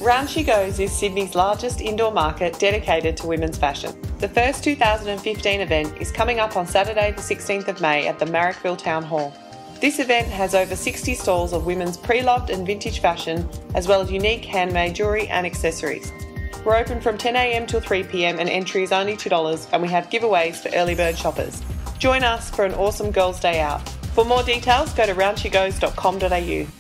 Round She Goes is Sydney's largest indoor market dedicated to women's fashion. The first 2015 event is coming up on Saturday the 16th of May at the Marrickville Town Hall. This event has over 60 stalls of women's pre-loved and vintage fashion, as well as unique handmade jewellery and accessories. We're open from 10 a.m. till 3 p.m. and entry is only $2, and we have giveaways for early bird shoppers. Join us for an awesome Girls' Day out. For more details, go to roundshegos.com.au.